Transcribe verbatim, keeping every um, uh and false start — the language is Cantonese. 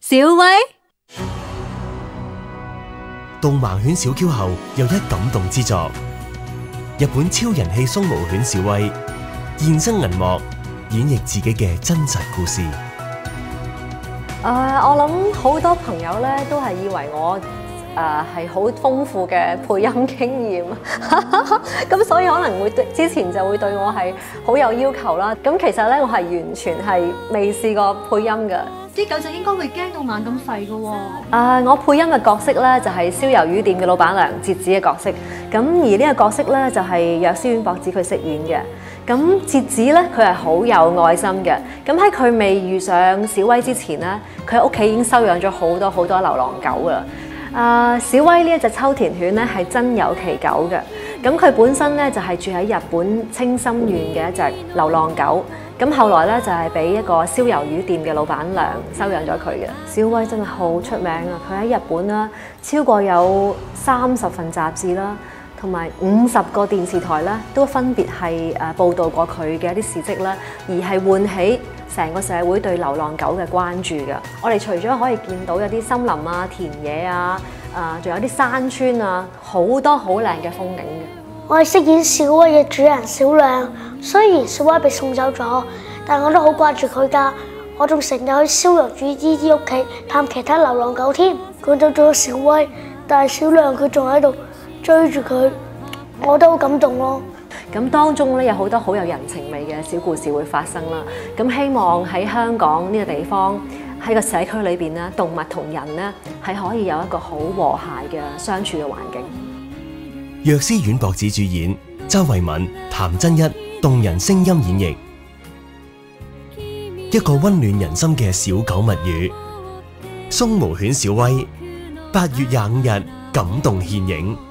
小威， 導盲犬小 Q 後又一感動之作，日本超人氣鬆毛犬小威現身銀幕，演繹自己嘅真實故事。 誒、uh, 我諗好多朋友咧都係以為我誒係好豐富嘅配音經驗，咁所以可能會對之前就會對我係好有要求啦。咁其實咧我係完全係未試過配音嘅。 啲狗仔應該會驚到眼咁細㗎喎。 誒，我配音嘅角色咧就係燒魷魚店嘅老闆娘節子嘅角色，咁而呢個角色咧就係藥師丸博子佢飾演嘅。咁節子咧，佢係好有愛心嘅。咁喺佢未遇上小威之前咧，佢喺屋企已經收養咗好多好多流浪狗噶啦。啊、呃，小威呢一隻秋田犬咧係真有其狗嘅。咁佢本身咧就係住喺日本青森縣嘅一隻流浪狗。咁後來咧就係俾一個燒魷魚店嘅老闆娘收養咗佢嘅。小威真係好出名啊！佢喺日本啦，超過有三十份雜誌啦，同埋五十個電視台咧，都分別係誒報導過佢嘅一啲事蹟啦，而係喚起成個社會對流浪狗嘅關注嘅。我哋除咗可以見到有啲森林啊、田野啊，誒仲有啲山川啊，好多好靚嘅風景嘅。 我係飾演小威嘅主人小亮，雖然小威被送走咗，但我都好掛住佢㗎。我仲成日去燒魷魚姨姨屋企探其他流浪狗添。趕走咗小威，但係小亮佢仲喺度追住佢，我都好感動咯。 咁當中咧有好多好有人情味嘅小故事會發生啦。咁希望喺香港呢個地方，喺個社區裏邊咧，動物同人咧係可以有一個好和諧嘅相處嘅環境。 藥師丸博子主演，周慧敏、譚真一動人聲音演繹，一個溫暖人心嘅小狗物語。鬆毛犬小威，八月廿五日感動獻映。